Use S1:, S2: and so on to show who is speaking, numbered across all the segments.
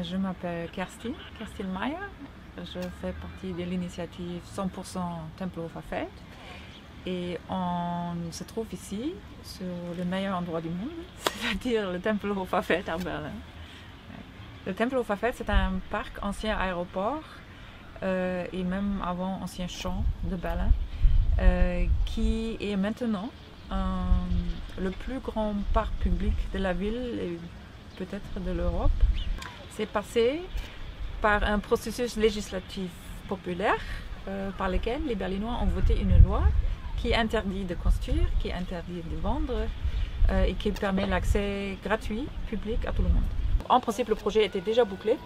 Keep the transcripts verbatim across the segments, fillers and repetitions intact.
S1: je m'appelle Kerstin, Kerstin Meyer. Je fais partie de l'initiative cent pour cent Tempelhofer Feld. Et on se trouve ici, sur le meilleur endroit du monde, c'est-à-dire le Tempelhofer Feld à Berlin. Le Tempelhofer Feld, c'est un parc ancien aéroport euh, et même avant ancien champ de Berlin, euh, qui est maintenant euh, le plus grand parc public de la ville et peut-être de l'Europe. C'est passé par un processus législatif populaire euh, par lequel les Berlinois ont voté une loi qui interdit de construire, qui interdit de vendre euh, et qui permet l'accès gratuit, public à tout le monde. En principe, le projet était déjà bouclé,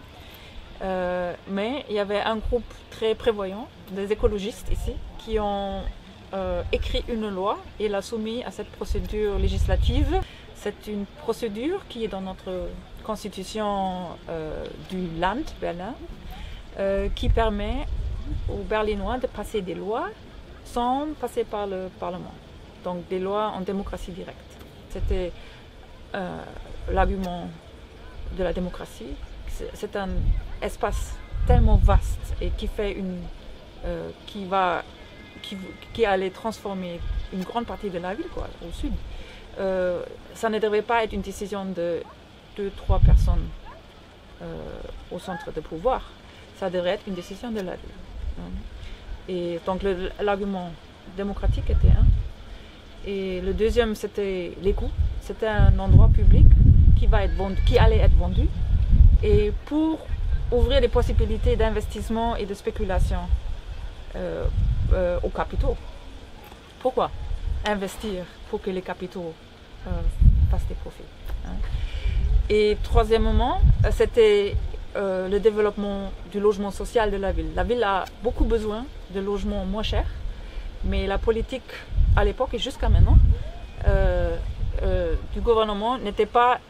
S1: euh, mais il y avait un groupe très prévoyant, des écologistes ici, qui ont euh, écrit une loi et l'a soumise à cette procédure législative. C'est une procédure qui est dans notre constitution euh, du Land, Berlin, euh, qui permet aux Berlinois de passer des lois sans passer par le Parlement. Donc des lois en démocratie directe. C'était euh, l'argument de la démocratie. C'est un espace tellement vaste et qui fait une, euh, qui va, qui, qui allait transformer une grande partie de la ville, quoi, au sud. Euh, ça ne devait pas être une décision de deux, trois personnes euh, au centre de pouvoir. Ça devrait être une décision de la ville. Hein. Et donc l'argument démocratique était un. Et le deuxième, c'était les coûts. C'était un endroit public qui, va être vendu, qui allait être vendu. Et pour ouvrir des possibilités d'investissement et de spéculation euh, euh, aux capitaux. Pourquoi investir pour que les capitaux euh, fassent des profits, hein. Et troisièmement, c'était euh, le développement du logement social de la ville. La ville a beaucoup besoin de logements moins chers, mais la politique à l'époque et jusqu'à maintenant euh, euh, du gouvernement n'était pas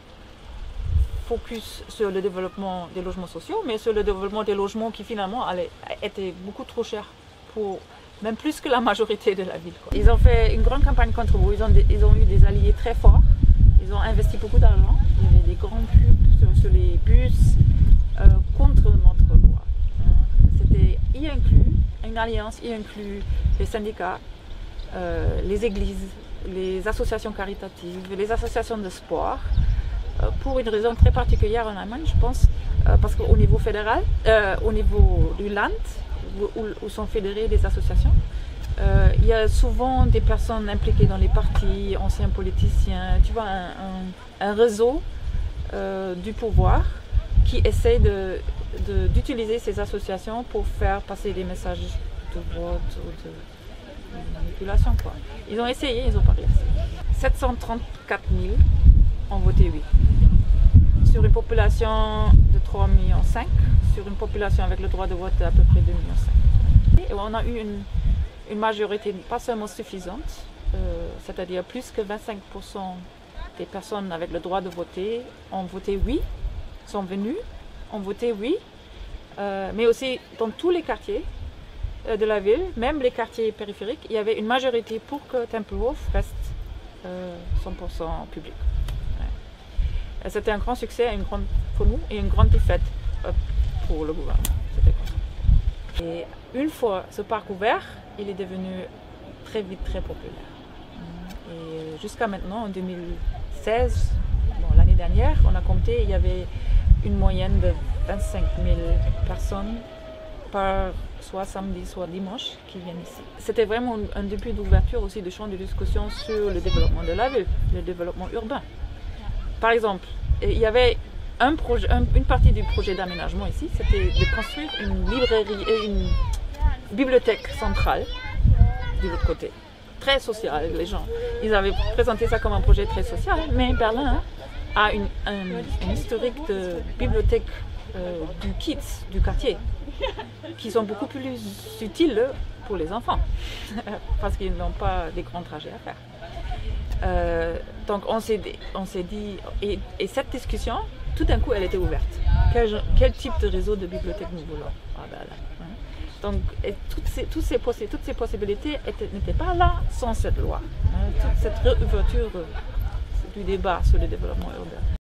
S1: focus sur le développement des logements sociaux, mais sur le développement des logements qui finalement allaient, étaient beaucoup trop chers, pour, même plus que la majorité de la ville, quoi. Ils ont fait une grande campagne contre vous, ils ont, des, ils ont eu des alliés très forts, ils ont investi beaucoup d'argent, il y avait des grandes pubs sur, sur les bus euh, contre notre loi. C'était y inclus, une alliance y inclut les syndicats, euh, les églises, les associations caritatives, les associations de sport, euh, pour une raison très particulière en Allemagne, je pense, euh, parce qu'au niveau fédéral, euh, au niveau du Land, où, où sont fédérées les associations, euh, il y a souvent des personnes impliquées dans les partis, anciens politiciens, tu vois, un, un, un réseau euh, du pouvoir qui essaie de, de, d'utiliser ces associations pour faire passer des messages de vote ou de, de manipulation, quoi. Ils ont essayé, ils n'ont pas réussi. sept cent trente-quatre mille ont voté oui. Sur une population de trois virgule cinq millions, sur une population avec le droit de vote à peu près deux virgule cinq millions. Et on a eu une, une majorité pas seulement suffisante, euh, c'est-à-dire plus que vingt-cinq pour cent des personnes avec le droit de voter ont voté oui, sont venus, ont voté oui, euh, mais aussi dans tous les quartiers euh, de la ville, même les quartiers périphériques, il y avait une majorité pour que Tempelhof reste euh, cent pour cent public. Ouais. C'était un grand succès une grande, pour nous et une grande défaite euh, pour le gouvernement. Et une fois ce parc ouvert, il est devenu très vite très populaire. Et jusqu'à maintenant, en deux mille seize, bon, l'année dernière, on a compté, il y avait une moyenne de vingt-cinq mille personnes par soit samedi, soit dimanche qui viennent ici. C'était vraiment un début d'ouverture aussi de champ de discussion sur le développement de la ville, le développement urbain. Par exemple, il y avait un projet, un, une partie du projet d'aménagement ici, c'était de construire une librairie et une bibliothèque centrale de l'autre côté. Très social, les gens. Ils avaient présenté ça comme un projet très social, mais Berlin a une, un, une historique de bibliothèque euh, du kids, du quartier, qui sont beaucoup plus utiles pour les enfants, parce qu'ils n'ont pas des grands trajets à faire. Euh, donc on s'est dit, et, et cette discussion, tout d'un coup, elle était ouverte. Quel, quel type de réseau de bibliothèque nous voulons à Berlin, hein? Donc et toutes, ces, toutes, ces toutes ces possibilités n'étaient pas là sans cette loi, hein? Toute cette réouverture du débat sur le développement urbain.